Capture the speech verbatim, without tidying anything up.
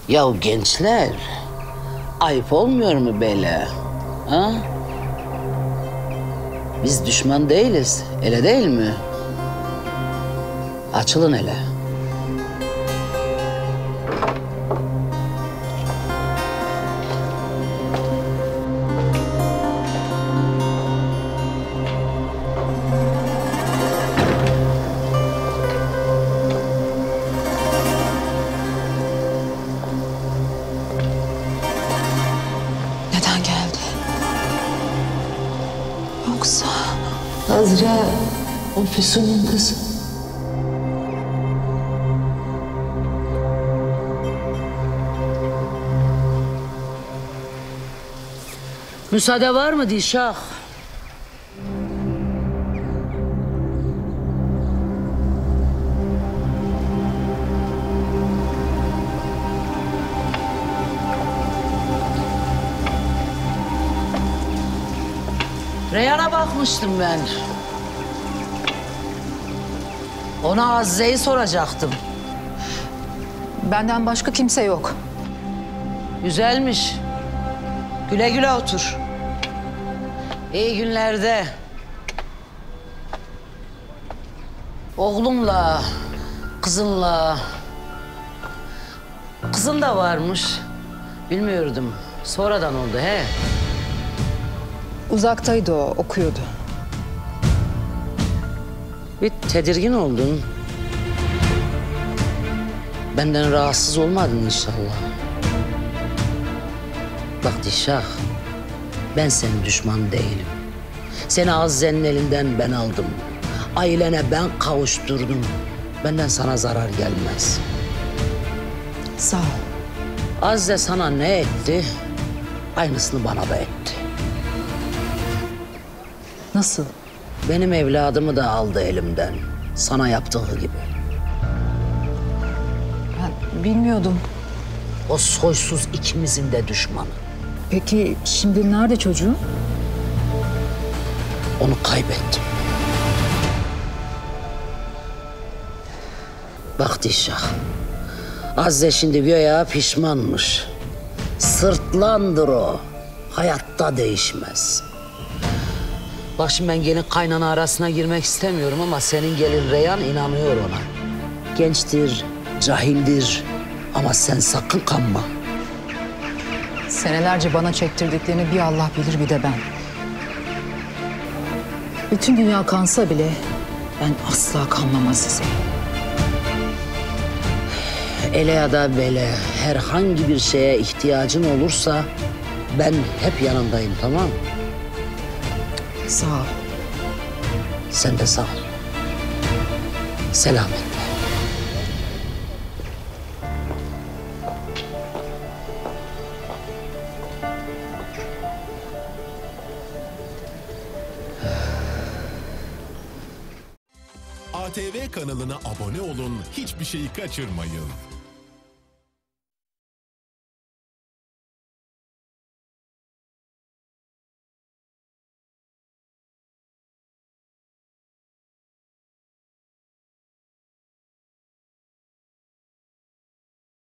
Ya gençler, ayıp olmuyor mu böyle? Ha? Biz düşman değiliz, öyle değil mi? Açılın hele. Neden geldi? Yoksa... Azra, o Füsun'un kızı. Müsaade var mı Dişah? Reyhan'a bakmıştım ben. Ona Azize'yi soracaktım. Benden başka kimse yok. Güzelmiş. Güle güle otur. İyi günlerde. Oğlumla, kızınla... Kızın da varmış. Bilmiyordum. Sonradan oldu he. Uzaktaydı o, okuyordu. Bir tedirgin oldun. Benden rahatsız olmadın inşallah. Bak Dişah, ben senin düşman değilim. Seni Azize'nin elinden ben aldım. Ailene ben kavuşturdum. Benden sana zarar gelmez. Sağ ol. Azize sana ne etti? Aynısını bana da etti. Nasıl? Benim evladımı da aldı elimden. Sana yaptığı gibi. Ben bilmiyordum. O soysuz ikimizin de düşmanı. Peki şimdi nerede çocuğu? Onu kaybettim. Bak Dişah, Azize şimdi güya pişmanmış. Sırtlandır o. Hayatta değişmez. Bak şimdi ben gelin kaynana arasına girmek istemiyorum ama senin gelin Reyhan inanıyor ona. Gençtir, cahildir ama sen sakın kanma. Senelerce bana çektirdiklerini bir Allah bilir bir de ben. Bütün dünya kansa bile ben asla kanmam Azize. Ele ya da bele herhangi bir şeye ihtiyacın olursa ben hep yanındayım, tamam mı? Sağ ol. Sen de sağ ol. Selametle. A T V kanalına abone olun, hiçbir şeyi kaçırmayın.